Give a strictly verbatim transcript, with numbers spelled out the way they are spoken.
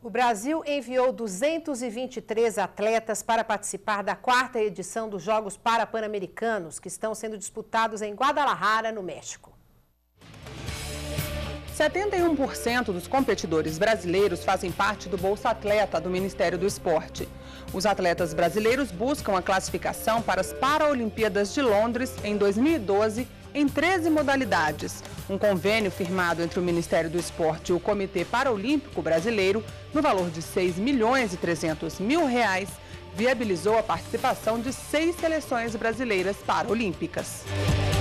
O Brasil enviou duzentos e vinte e três atletas para participar da quarta edição dos Jogos Parapan-Americanos, que estão sendo disputados em Guadalajara, no México. setenta e um por cento dos competidores brasileiros fazem parte do Bolsa Atleta do Ministério do Esporte. Os atletas brasileiros buscam a classificação para as Paralimpíadas de Londres em dois mil e doze em treze modalidades. Um convênio firmado entre o Ministério do Esporte e o Comitê Paralímpico Brasileiro, no valor de seis milhões e trezentos mil reais, viabilizou a participação de seis seleções brasileiras paralímpicas.